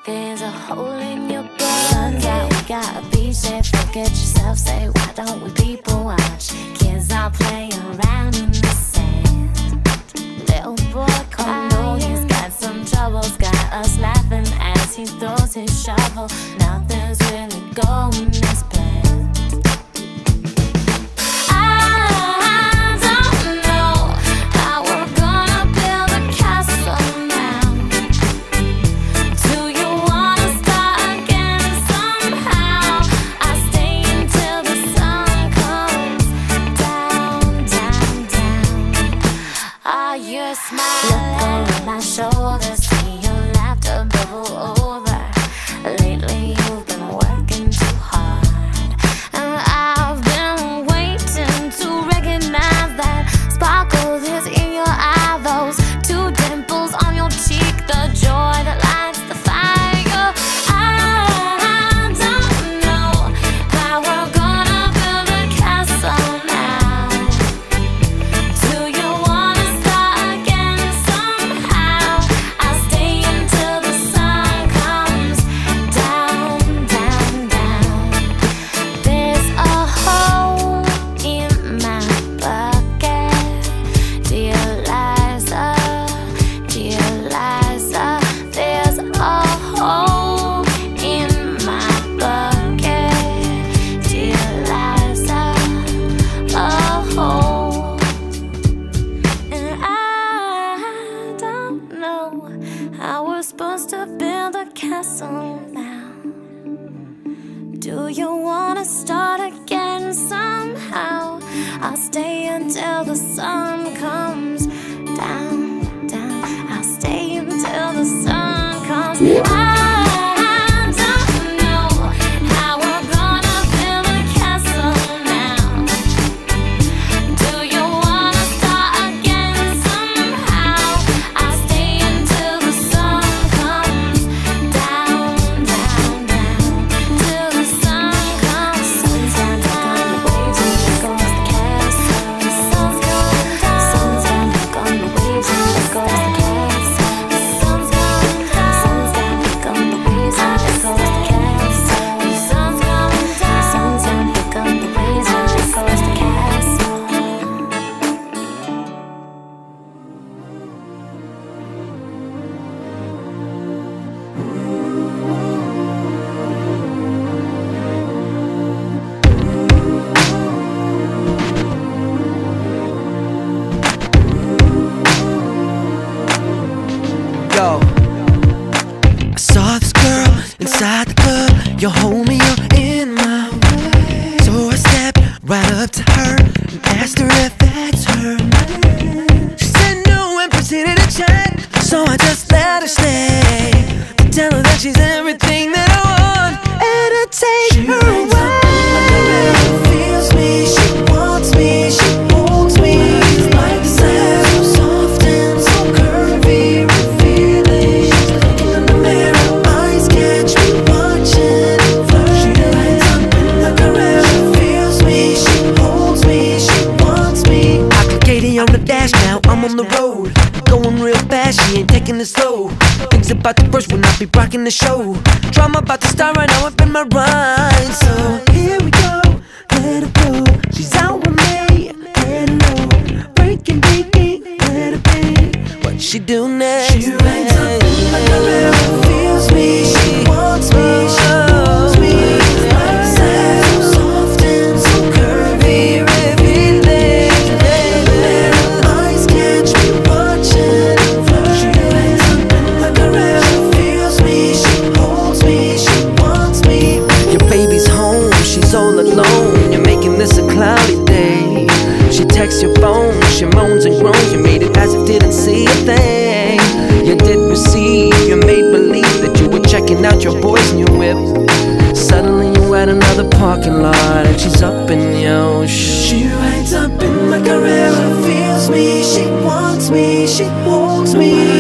There's a hole in your blood. Sun's out, we gotta be safe. Forget yourself, say why don't we people watch? Kids are playing around in the sand. Little boy crying, he's got some troubles. Got us laughing as he throws his shovel. Nothing's really going as planned. Look over my shoulder, see your laughter bubble over. Lately you've been working too hard, and I've been waiting to recognize that sparkle is in your eye. Those two dimples on your cheek, the joy that lights the fire. I don't know how we're gonna build a castle now. Do you wanna start again somehow? I'll stay until the sun comes down, down, down. There's a hole in my bucket, dear Liza, dear Liza. There's a hole in my bucket, dear Liza, a hole. And I don't know how we're supposed to build a castle now. Do you wanna start again somehow? I'll stay until the sun comes down, down. I'll stay until the sun comes. I don't know how we're gonna build a castle now. Do you wanna start again somehow? I'll stay until the sun comes down, down, down. Till the sun comes. Sun's down, look on the waves and there goes the castle. The sun's going down. Sun's down, look on the waves and there goes the castle. The sun's going down. Sun's down, look on the waves and there goes the castle. The sun's going down. Sun's down, look on the waves and there goes the castle. Yo, I saw this girl inside the club. You hold me, you're in my way. So I stepped right up to her and asked her if that's her name. She said no and proceeded to chat. So I just let her stay to tell her that she's everything that I want, and to take her away. She feels me, she wants me, she holds me. It's like the sand, so soft and so curvy, revealing. She's looking in the mirror, eyes catch me watching and flirting. She lights up in the garage. She feels me, she holds me, she wants me. I got Katie on the dash now, I'm on the road. Going real fast, she ain't taking it slow. Things about to burst when I be rocking the show. Drama about to start right now up in my ride. So here we go, let her go. She's out with me, let her know. Breaking, let her be. What she do next? She rides up in my career, feels me, she wants me, she holds me. It's like sand, so soft and so curvy, revealing. Eyes catch me watching and flirting. She rides up in my career, feels me, she holds me, she wants me. Your baby's home, she's all alone. You're making this a cloudy day. She texts your phone, she moans and groans. You made it as if didn't see a thing. You did receive, you made believe that you were checking out your boy's new whip. Suddenly you at another parking lot and she's up in your shit. She rides up in my Carrera, feels me, she wants me, she holds me.